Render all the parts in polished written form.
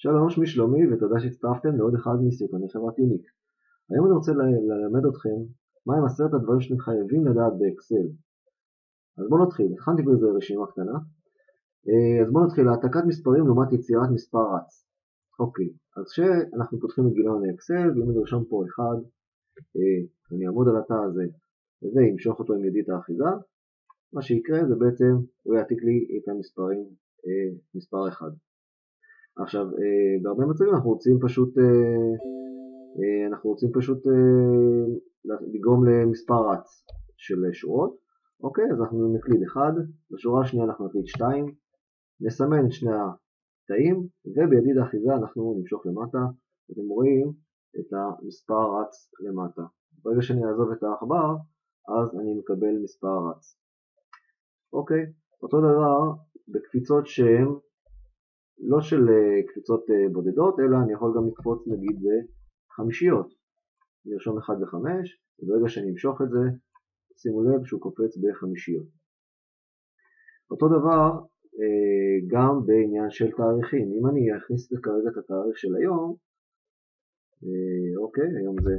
שלום, שמי שלומי ותודה שהצטרפתם לעוד אחד מסרטוני חברת יוניק. היום אני רוצה ללמד אתכם מהם 10 הדברים שאתם חייבים לדעת באקסל. אז בואו נתחיל, הכנתי פה איזו רשימה קטנה. אז בואו נתחיל, העתקת מספרים לעומת יצירת מספר רץ. אוקיי, אז כשאנחנו פותחים את גיליון האקסל, ואם אני ארשום פה 1, אני אעמוד על התא הזה ואמשוך אותו עם ידית האחיזה, מה שיקרה זה בעצם, הוא יעתיק לי את המספרים מספר 1. עכשיו, בהרבה מצבים אנחנו רוצים פשוט לגרום למספר רץ של שורות. אוקיי, אז אנחנו נקליד 1, בשורה השנייה אנחנו נקליד 2, נסמן את שני התאים, ובידיד האחיזה אנחנו נמשוך למטה, אתם רואים את המספר רץ למטה. ברגע שאני אעזוב את העכבר, אז אני מקבל מספר רץ. אוקיי, אותו דבר בקפיצות שהן לא של קפיצות בודדות, אלא אני יכול גם לקפוץ נגיד בחמישיות. נרשום 1 ו-5, וברגע שאני אמשוך את זה, שימו לב שהוא קופץ בחמישיות. אותו דבר גם בעניין של תאריכים. אם אני אכניס כרגע את התאריך של היום, אוקיי,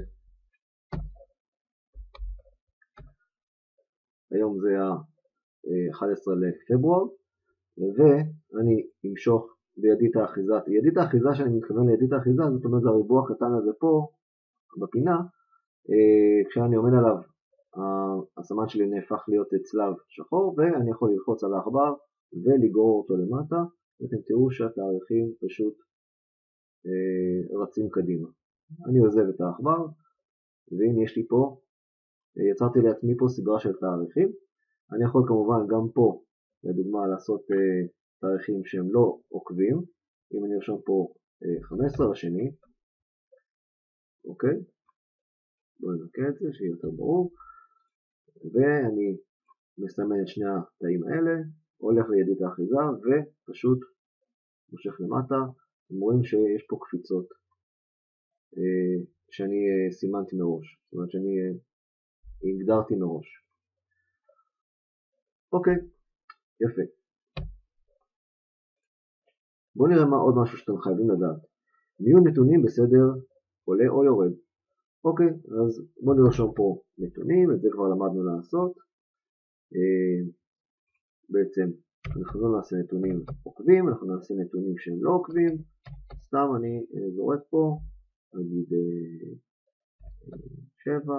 היום זה ה-11 לפברואר, ואני אמשוך בידית האחיזה. ידית האחיזה שאני מתכוון לידית האחיזה, זאת אומרת זה הריבוע הקטן הזה פה, בפינה, כשאני עומד עליו, הסמן שלי נהפך להיות צלב שחור, ואני יכול ללחוץ על העכבר ולגרור אותו למטה, ואתם תראו שהתאריכים פשוט רצים קדימה. אני עוזב את העכבר, והנה יש לי פה, יצרתי לעצמי פה סדרה של תאריכים. אני יכול כמובן גם פה, לדוגמה, לעשות תאריכים שהם לא עוקבים. אם אני ארשום פה 15 לשני, אוקיי, בואו ננקה את זה שיהיה יותר ברור, ואני מסמן את שני התאים האלה, הולך לידית האחיזה ופשוט מושך למטה. אתם רואים שיש פה קפיצות שאני סימנתי מראש, זאת אומרת שאני הגדרתי מראש. אוקיי, יפה. בואו נראה עוד משהו שאתם חייבים לדעת. ניהול נתונים בסדר עולה או יורד. אוקיי, אז בואו נרשום פה נתונים, את זה כבר למדנו לעשות. בעצם אנחנו לא נעשה נתונים עוקבים, אנחנו נעשה נתונים שהם לא עוקבים. סתם אני זורק פה, נגיד 7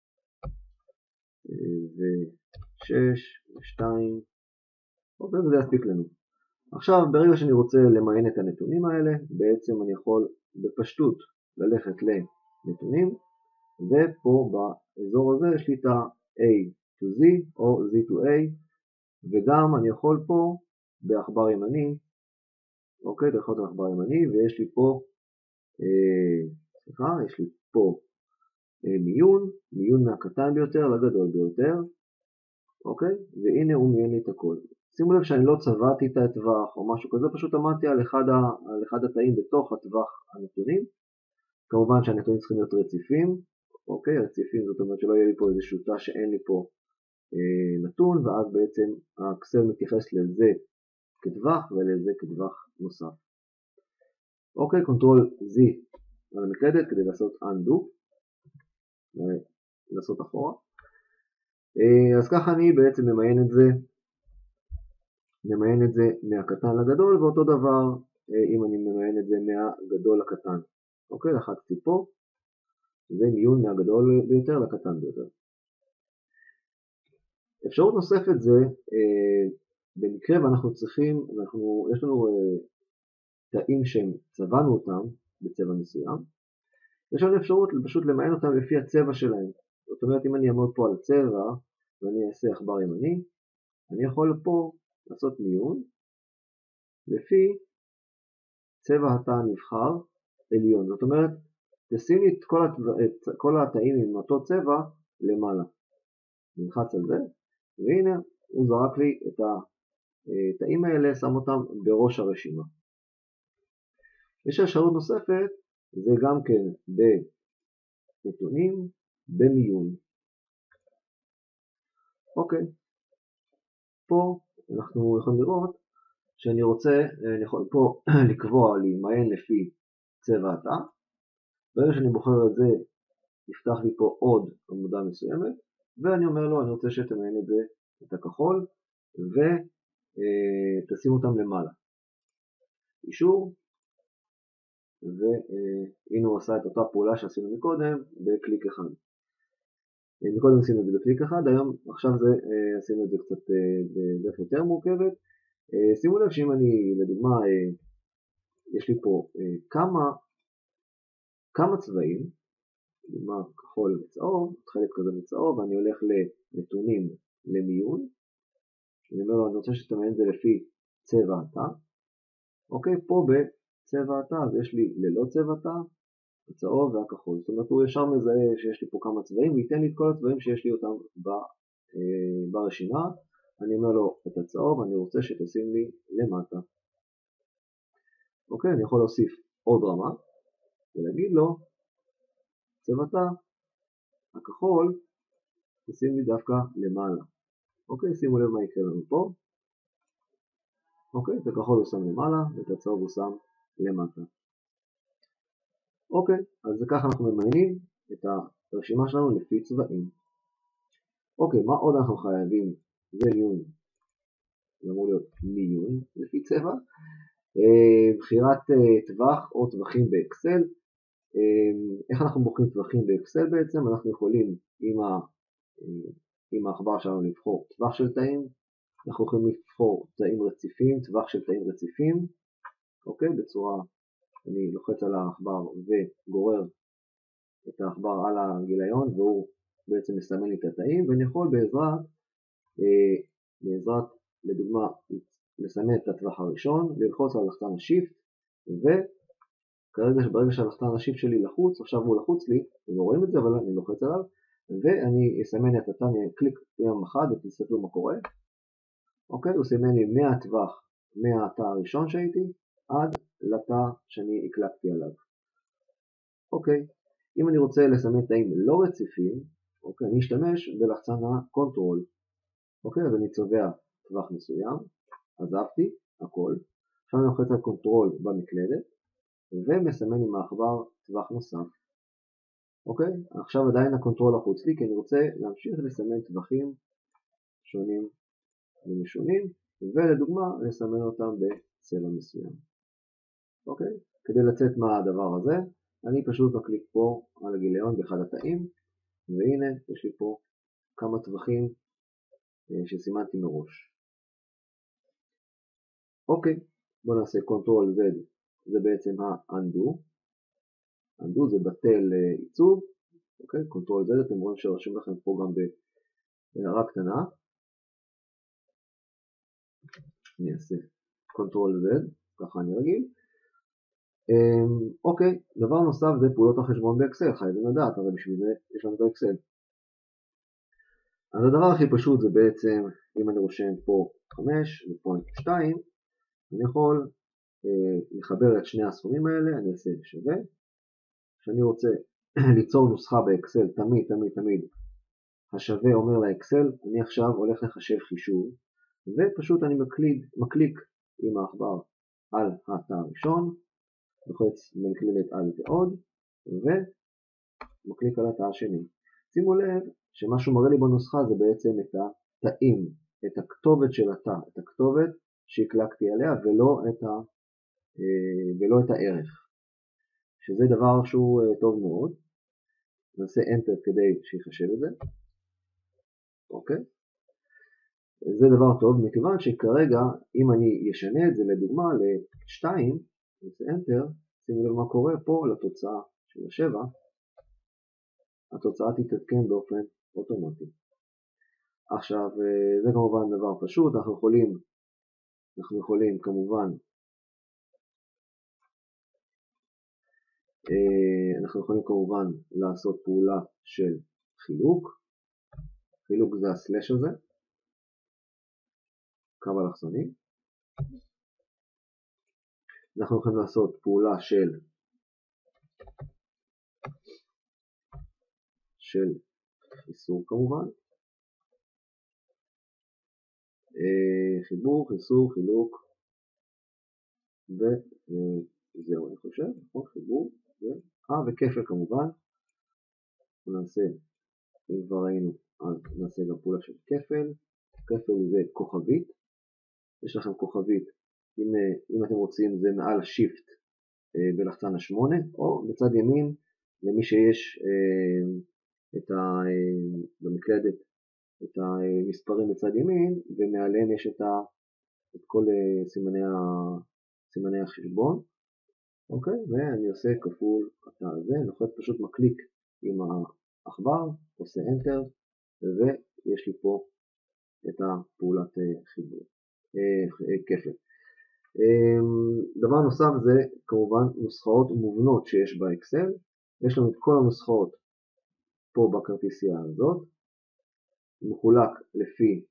ו6 ו2, אוקיי, וזה יספיק לנו. עכשיו, ברגע שאני רוצה למיין את הנתונים האלה, בעצם אני יכול בפשטות ללכת לנתונים, ופה באזור הזה יש לי את ה-A to Z או Z to A, וגם אני יכול פה בעכבר ימני, אוקיי, ללחוץ על עכבר ימני, ויש לי פה, יש לי פה מיון מהקטן ביותר לגדול ביותר, אוקיי, והנה הוא מיין לי את הכל. שימו לב שאני לא צבעתי את הטווח או משהו כזה, פשוט עמדתי על אחד התאים בתוך הטווח הנתונים. כמובן שהנתונים צריכים להיות רציפים, אוקיי, רציפים זאת אומרת שלא יהיה לי פה איזשהו תא שאין לי פה נתון, ואז בעצם האקסל מתייחס לזה כטווח ולזה כטווח נוסף. אוקיי, קונטרול Z על המקלדת כדי לעשות undo, לעשות אחורה. אז ככה אני בעצם ממיין את זה מהקטן לגדול, ואותו דבר אם אני ממיין את זה מהגדול לקטן. אוקיי, לחצתי פה, זה מיון מהגדול ביותר לקטן ביותר. אפשרות נוספת זה, במקרה ואנחנו צריכים, יש לנו תאים שהם צבענו אותם בצבע מסוים, יש לנו אפשרות פשוט למיין אותם לפי הצבע שלהם. זאת אומרת, אם אני אעמוד פה על צבע ואני אעשה עכבר ימני, אני יכול פה לעשות מיון לפי צבע התא הנבחר עליון. זאת אומרת, תשים לי את כל התאים עם אותו צבע למעלה. נלחץ על זה, והנה הוא זרק לי את התאים האלה, שם אותם בראש הרשימה. יש אפשרות נוספת, זה גם כן בנתונים, במיון. אוקיי, פה אנחנו יכולים לראות שאני רוצה, אני יכול פה לקבוע להימיין לפי צבע התא. ברגע שאני בוחר את זה, יפתח לי פה עוד עמודה מסוימת, ואני אומר לו, אני רוצה שתמיין את זה, את הכחול, ותשים אותם למעלה. אישור, והנה הוא עשה את אותה פעולה שעשינו מקודם בקליק אחד. מקודם עשינו את זה בקליק אחד, עכשיו עשינו את זה קצת בדרך יותר מורכבת. שימו לב שאם אני, לדוגמה, יש לי פה כמה צבעים, לדוגמה כחול וצהוב, חלק כזה בצהוב, ואני הולך לנתונים למיון, אני אומר לו, אני רוצה שתמיין את זה לפי צבע התא. אוקיי, פה בצבע התא, אז יש לי ללא צבע תא, הצהוב והכחול. זאת אומרת, הוא ישר מזהה שיש לי פה כמה צבעים, וייתן לי את כל הצבעים שיש לי אותם ברשימה. אני אומר לו את הצהוב, אני רוצה שתשים לי למטה. אוקיי, אני יכול להוסיף עוד רמה, ולהגיד לו, צבע תא, הכחול, תשים לי דווקא למעלה. אוקיי, שימו לב מה יקרה לנו פה. אוקיי, את הכחול הוא שם למעלה, ואת הצהוב הוא שם למטה. אוקיי, אז ככה אנחנו ממיינים את הרשימה שלנו לפי צבעים. אוקיי, מה עוד אנחנו חייבים? זה מיון, זה אמור להיות מיון לפי צבע. בחירת טווח או טווחים באקסל. איך אנחנו בוחרים טווחים באקסל בעצם? אנחנו יכולים עם העכבר שלנו לבחור טווח של תאים, אנחנו יכולים לבחור תאים רציפים, טווח של תאים רציפים, אוקיי, בצורה, אני לוחץ על העכבר וגורר את העכבר על הגיליון, והוא בעצם מסמן לי את התאים, ואני יכול בעזרת לדוגמה, לסמן את הטווח הראשון, ללחוץ על לחצן השיפט, ברגע שהלחצן השיפט שלי לחוץ, עכשיו הוא לחוץ לי, לא רואים את זה, אבל אני לוחץ עליו, ואני אסמן את התא, אני קליק פעם אחת ותסתכלו מה קורה. אוקיי, הוא סימן לי מהטווח, מהתא הראשון שהייתי, עד לתא שאני הקלקתי עליו. אוקיי, אם אני רוצה לסמן תאים לא רציפים, אוקיי, אני אשתמש בלחצן הקונטרול. אוקיי, אז אני צובע טווח מסוים, עזבתי, הכל. עכשיו אני לוחץ על קונטרול במקלדת, ומסמן עם העכבר טווח נוסף. אוקיי, עכשיו עדיין הקונטרול לחוץ לי, כי אני רוצה להמשיך לסמן טווחים שונים ומשונים, ולדוגמה לסמן אותם בצבע מסוים. אוקיי, כדי לצאת מהדבר הזה, אני פשוט מקליק פה על הגיליון באחד התאים, והנה יש לי פה כמה טווחים שסימנתי מראש. אוקיי, בואו נעשה קונטרול Z, זה בעצם ה-undo. undo זה בטל עיצוב. אוקיי, קונטרול Z, אתם רואים שרשום לכם פה גם בהערה קטנה. אני אעשה קונטרול Z, ככה אני רגיל. אוקיי, דבר נוסף זה פעולות החשבון באקסל, חייבים לדעת, הרי בשביל זה יש לנו את האקסל. אז הדבר הכי פשוט זה בעצם, אם אני רושם פה 5 ופה 2, אני יכול לחבר את שני הסכומים האלה, אני אעשה שווה. כשאני רוצה ליצור נוסחה באקסל, תמיד השווה אומר לאקסל, אני עכשיו הולך לחשב חישוב, ופשוט אני מקליק עם העכבר על התא הראשון, לוחץ במקלדת על ועוד, ומקליק על התא השני. שימו לב שמה שהוא מראה לי בנוסחה זה בעצם את התאים, את הכתובת של התא, את הכתובת שהקלקתי עליה, ולא את הערך, שזה דבר שהוא טוב מאוד. נעשה Enter כדי שיחשב את זה. אוקיי? זה דבר טוב, מכיוון שכרגע, אם אני אשנה את זה לדוגמה ל-2, נעשה Enter, שימו לב מה קורה פה לתוצאה של ה-7, התוצאה תתעדכן באופן אוטומטי. עכשיו, זה כמובן דבר פשוט, אנחנו יכולים כמובן, לעשות פעולה של חילוק. חילוק זה הסלש הזה, קו אלכסוני. אנחנו יכולים לעשות פעולה של חיסור כמובן. חיבור, חיסור, חילוק, וזהו אני חושב, נכון, חיבור, וכפל כמובן, נעשה, אם כבר ראינו, אז נעשה גם פעולה של כפל, כפל זה כוכבית, יש לכם כוכבית, אם אתם רוצים זה מעל השיפט בלחצן 8, או בצד ימין, למי שיש במקלדת את המספרים בצד ימין, ומעליהם יש את כל סימני החשבון, אוקיי, ואני עושה כפול התא הזה, אני לוחץ פשוט מקליק עם העכבר, עושה Enter, ויש לי פה את הפעולת חיבור, כפל. דבר נוסף זה כמובן נוסחאות מובנות שיש באקסל, יש לנו את כל הנוסחאות פה בכרטיסייה הזאת, מחולק לפי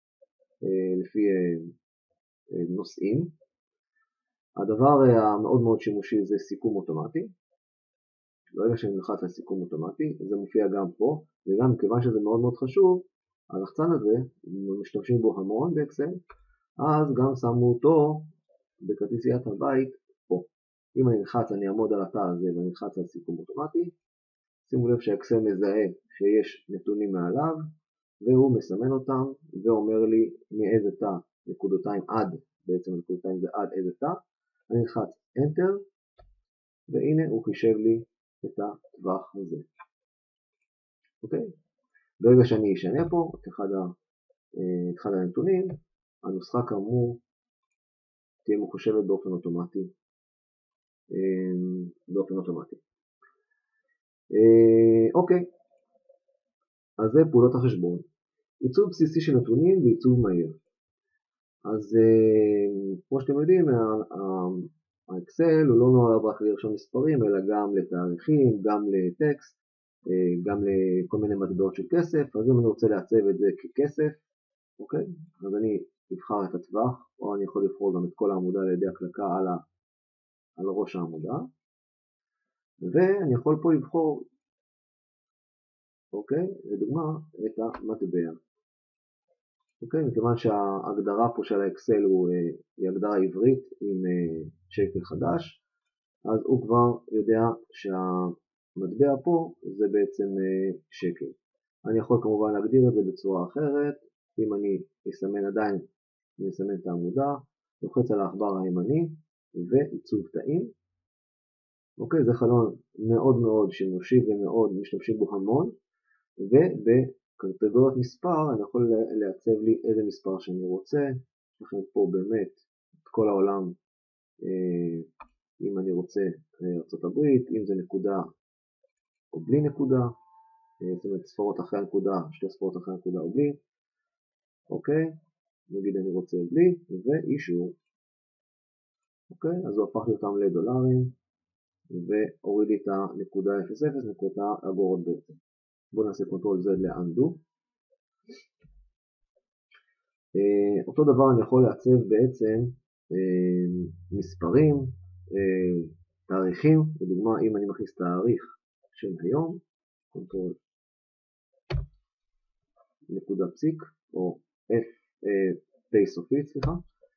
נושאים. הדבר המאוד מאוד שימושי זה סיכום אוטומטי. ברגע שאני נלחץ על סיכום אוטומטי, זה מופיע גם פה, וגם כיוון שזה מאוד מאוד חשוב, הלחצן הזה, משתמשים בו המון באקסל, אז גם שמו אותו בכרטיסיית הבית פה. אם אני נלחץ, אני אעמוד על התא הזה ואני נלחץ על סיכום אוטומטי, שימו לב שהאקסל מזהה שיש נתונים מעליו, והוא מסמן אותם ואומר לי מאיזה תא נקודותיים עד, בעצם נקודותיים זה עד איזה תא, אני נלחץ Enter, והנה הוא חישב לי את הטווח הזה. אוקיי? ברגע שאני אשנה פה את אחד הנתונים, הנוסחה כאמור תהיה מחושבת באופן אוטומטי. אוקיי, אז זה פעולות החשבון. עיצוב בסיסי של נתונים ועיצוב מהיר. אז כמו שאתם יודעים, האקסל הוא לא נועד רק לרשום מספרים, אלא גם לתאריכים, גם לטקסט, גם לכל מיני מטבעות של כסף. אז אם אני רוצה לעצב את זה ככסף, אוקיי, אז אני אבחר את הטווח, או אני יכול לבחור גם את כל העמודה על ידי הקלקה על ראש העמודה, ואני יכול פה לבחור, אוקיי, לדוגמה, את המטבע. אוקיי, מכיוון שההגדרה פה של האקסל היא הגדרה עברית עם שקל חדש, אז הוא כבר יודע שהמטבע פה זה בעצם שקל. אני יכול כמובן להגדיר את זה בצורה אחרת, אם אני אסמן את העמודה, לוחץ על העכבר הימני ועיצוב תאים. אוקיי, זה חלון מאוד מאוד שימושי ומאוד משתמשים בו המון, ובקטגוריית מספר אני יכול לעצב לי איזה מספר שאני רוצה. יש לכם פה באמת את כל העולם, אם אני רוצה ארצות הברית, אם זה נקודה או בלי נקודה, זאת אומרת ספרות אחרי הנקודה, שתי ספרות אחרי הנקודה או בלי. אוקיי, נגיד אני רוצה בלי ואישור. אוקיי, אז הוא הפך לי אותם לדולרים והוריד לי את הנקודה 00, נקודה אגורות בעצם. בואו נעשה קונטרול Z ל-undo. אותו דבר אני יכול לעצב בעצם מספרים, תאריכים, לדוגמה אם אני מכניס תאריך של היום, קונטרול נקודה פסיק, או פ' סופית, סליחה.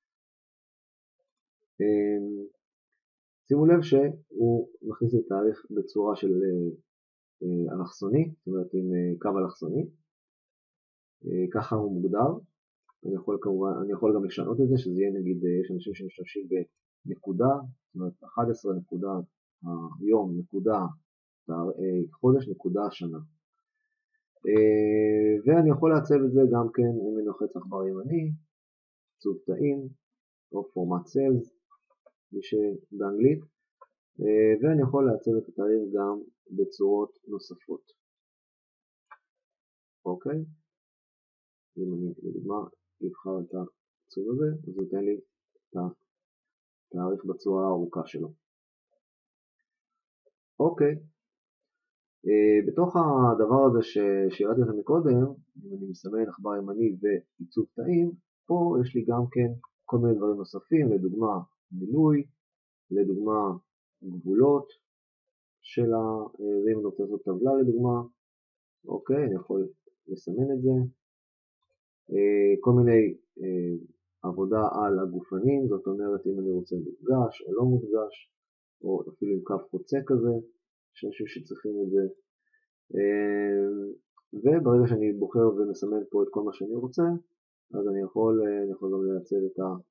שימו לב שהוא מכניס לי תאריך בצורה של אלכסוני, זאת אומרת עם קו אלכסוני, ככה הוא מוגדר. אני יכול גם לשנות את זה, שזה יהיה נגיד, יש אנשים שמשתמשים בנקודה, זאת אומרת 11 נקודה היום, נקודה חודש, נקודה שנה. ואני יכול לעצב את זה גם כן, אם אני לוחץ עכבר ימני, עיצוב תאים, או פורמט סלס, באנגלית, ואני יכול לעצב את התאריך גם בצורות נוספות. אוקיי? אם אני לדוגמה אבחר את העיצוב הזה, אז הוא ייתן לי את התאריך בצורה הארוכה שלו. אוקיי. בתוך הדבר הזה שהראיתי לכם מקודם, אם אני מסמן עכבר ימני ועיצוב תאים, פה יש לי גם כן כל מיני דברים נוספים, לדוגמה מילוי, לדוגמה גבולות של אם אני רוצה לעשות טבלה לדוגמה, אוקיי, אני יכול לסמן את זה, כל מיני עבודה על הגופנים, זאת אומרת אם אני רוצה מודגש או לא מודגש, או אפילו עם קו חוצה כזה, יש אנשים שצריכים את זה. וברגע שאני בוחר ומסמן פה את כל מה שאני רוצה, אז אני יכול גם לייצר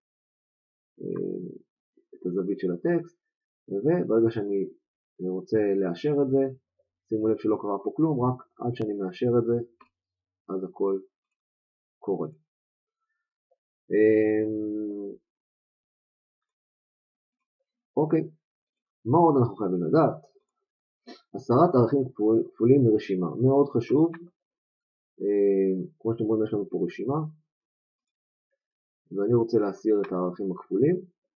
את הזווית של הטקסט, וברגע שאני רוצה לאשר את זה, שימו לב שלא קרה פה כלום, רק עד שאני מאשר את זה, אז הכל קורה. אוקיי, מה עוד אנחנו חייבים לדעת? הסרת ערכים כפולים מרשימה, מאוד חשוב. כמו שאתם רואים יש לנו פה רשימה, ואני רוצה להסיר את הערכים הכפולים.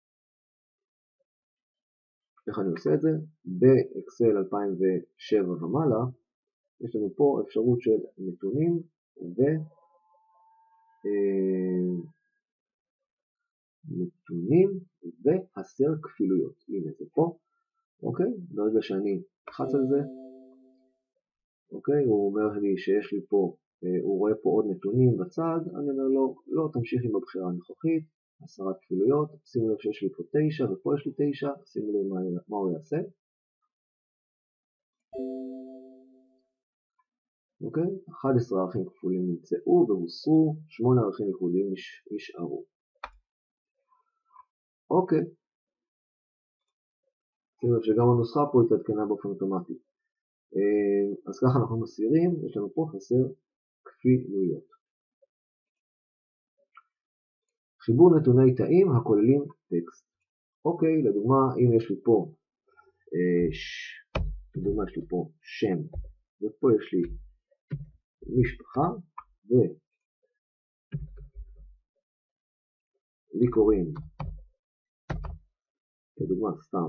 איך אני עושה את זה? באקסל 2007 ומעלה, יש לנו פה אפשרות של נתונים והסר כפילויות. הנה זה פה, אוקיי? ברגע שאני לחץ על זה, אוקיי? הוא אומר לי שיש לי פה, הוא רואה פה עוד נתונים בצד, אני אומר לו, לא, תמשיך עם הבחירה הנוכחית, הסרת כפילויות, שימו לב שיש לי פה 9 ופה יש לי 9, שימו לב מה הוא יעשה. אוקיי? 11 ערכים כפולים נמצאו והוסרו, 8 ערכים ייחודיים נשארו. אוקיי. שימו לב שגם הנוסחה פה התעדכנה באופן אוטומטי. אז ככה אנחנו מסירים, יש לנו פה חסר כפילויות. חיבור נתוני תאים הכוללים טקסט. אוקיי, לדוגמה, אם יש לי פה, לדוגמה יש לי פה שם, ופה יש לי משפחה, ולי קוראים, לדוגמה סתם,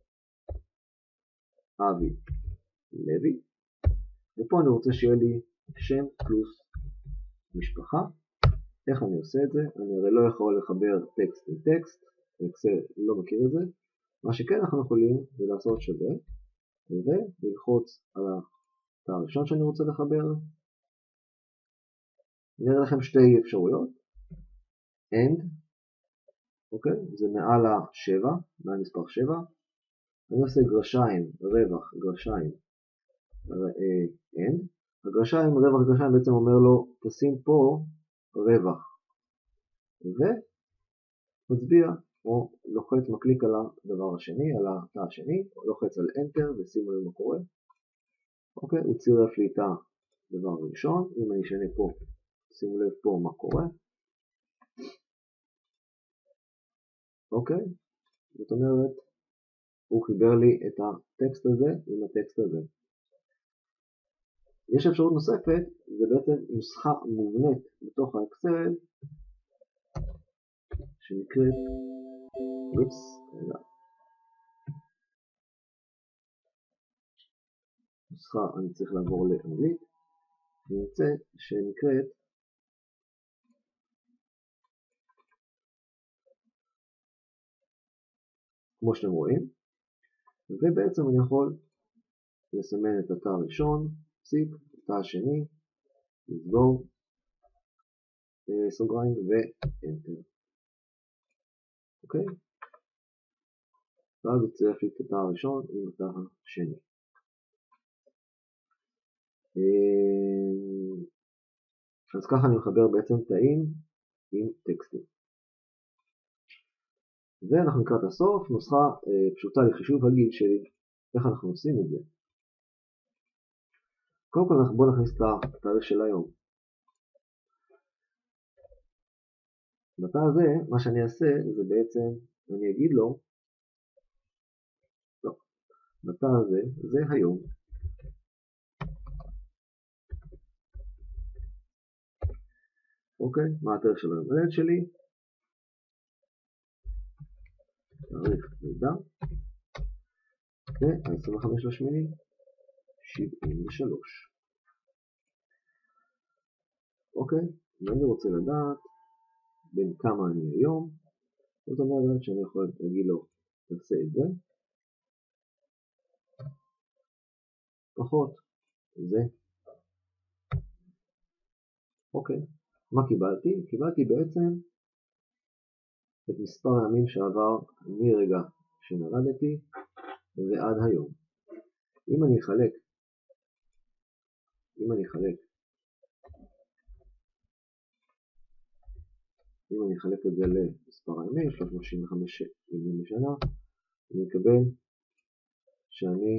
אבי לוי, ופה אני רוצה שיהיה לי שם פלוס משפחה. איך אני עושה את זה? אני הרי לא יכול לחבר טקסט עם טקסט, אקסל לא מכיר את זה. מה שכן אנחנו יכולים זה לעשות שווה, וללחוץ על התא הראשון שאני רוצה לחבר. אני אראה לכם שתי אפשרויות, AND, אוקיי? זה מעל ה-7, מעל מספר 7. אני עושה גרשיים, רווח, גרשיים, AND. הגרשיים, רווח, גרשיים בעצם אומר לו, תשים פה רווח, ומצביע, או לוחץ, מקליק על הדבר השני, על התא השני, או לוחץ על Enter ושימו לב מה קורה. אוקיי, הוא צירף לי את הדבר הראשון. אם אני אשנה פה, שימו לב פה מה קורה. אוקיי, זאת אומרת, הוא חיבר לי את הטקסט הזה עם הטקסט הזה. יש אפשרות נוספת, זה בעצם נוסחה מובנית בתוך האקסל, שנקראת, נוסחה, אני צריך לעבור לאנגלית, שנקראת כמו שאתם רואים, ובעצם אני יכול לסמן את התא הראשון, פסיק, התא השני, לסגור, סוגריים ואנטר. אוקיי? ואז הוא צירף לי את התא הראשון עם התא השני. אז ככה אני מחבר בעצם תאים עם טקסטים. ואנחנו לקראת הסוף, נוסחה פשוטה לחישוב הגיל שלי. איך אנחנו עושים את זה? קודם כל בואו נכניס את התאריך של היום. בתא הזה, מה שאני אעשה זה בעצם, אני אגיד לו, לא, בתא הזה, זה היום. אוקיי, מה התאריך של היום הולדת שלי? תאריך לידה, ו-25/8/73. אוקיי, ואני רוצה לדעת בין כמה אני היום, זאת אומרת שאני יכול להגיד לו, תעשה את זה, פחות זה. אוקיי, מה קיבלתי? קיבלתי בעצם את מספר הימים שעבר מרגע שנולדתי ועד היום. אם אני אחלק את זה למספר הימים, 365 ימים בשנה, אני אקבל שאני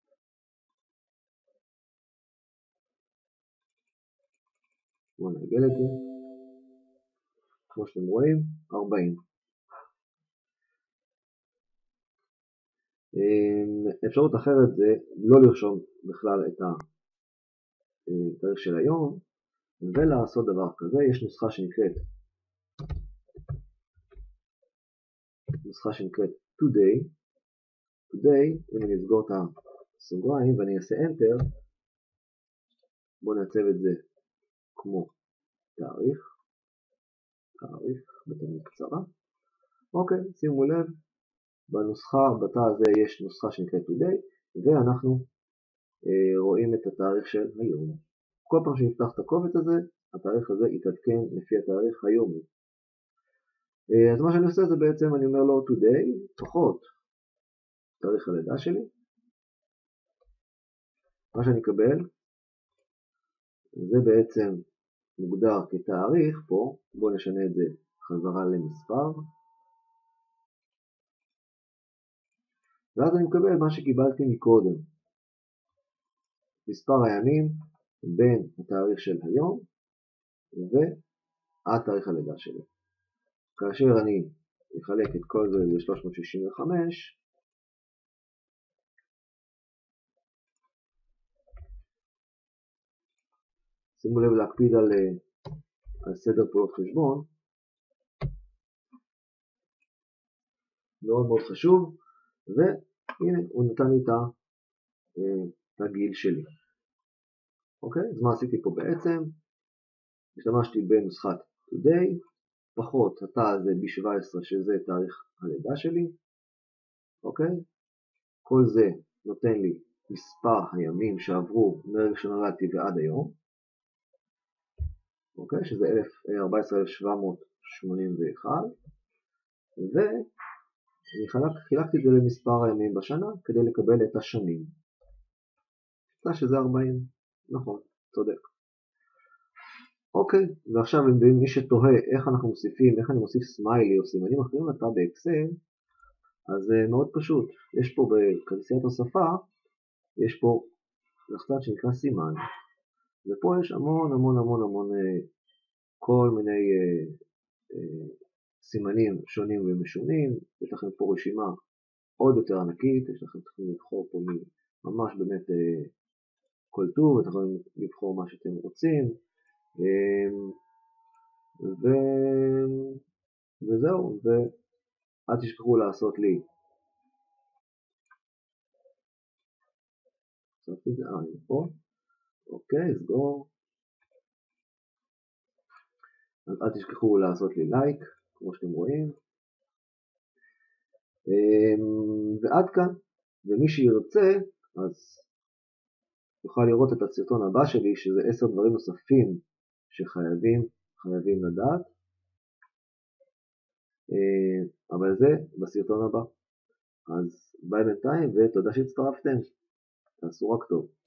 בואו נעגל את זה, כמו שאתם רואים, 40. אפשרות אחרת זה לא לרשום בכלל את התאריך של היום, ולעשות דבר כזה. יש נוסחה שנקראת today. אם אני אסגור את הסוגריים ואני אעשה enter, בואו נעצב את זה כמו תאריך בתמונה קצרה. אוקיי, שימו לב, בתא הזה יש נוסחה שנקראת today, ואנחנו רואים את התאריך של היום. כל פעם שנפתח את הקובץ הזה, התאריך הזה יתעדכן לפי התאריך היומי. אז מה שאני עושה זה בעצם אני אומר לו today פחות תאריך הלידה שלי. מה שאני אקבל זה בעצם מוגדר כתאריך פה. בואו נשנה את זה חזרה למספר, ואז אני מקבל מה שקיבלתי מקודם, מספר הימים בין התאריך של היום ועד תאריך הלידה שלי. כאשר אני אחלק את כל זה ל-365, שימו לב להקפיד על סדר פעולות חשבון, מאוד מאוד חשוב. והנה הוא נתן לי את הגיל שלי. אוקיי, אז מה עשיתי פה בעצם? השתמשתי בנוסחת today פחות התא הזה ב17 שזה תאריך הלידה שלי. אוקיי, כל זה נותן לי מספר הימים שעברו מרגע שנולדתי ועד היום, אוקיי, שזה 14,781, ואני חילקתי את זה למספר הימים בשנה כדי לקבל את השנים. שזה 40, נכון, צודק. אוקיי, ועכשיו מי שתוהה איך אנחנו מוסיפים, איך אני מוסיף סמיילי או סימנים אחרים לתא באקסל, אז מאוד פשוט. יש פה בכנסיית השפה, יש פה לחצן שנקרא סימן, ופה יש המון כל מיני סימנים שונים ומשונים. יש לכם פה רשימה עוד יותר ענקית, יש לכם צריכים לבחור פה ממש באמת כל טוב, אתם יכולים לבחור מה שאתם רוצים, וזהו. ואל תשכחו לעשות לי פה, אוקיי, סגור. אז אל תשכחו לעשות לי לייק, כמו שאתם רואים. ועד כאן, ומי שירצה אז יוכל לראות את הסרטון הבא שלי, שזה 10 דברים נוספים שחייבים לדעת, אבל זה בסרטון הבא. אז ביי בינתיים, ותודה שהצטרפתם. תעשו רק טוב.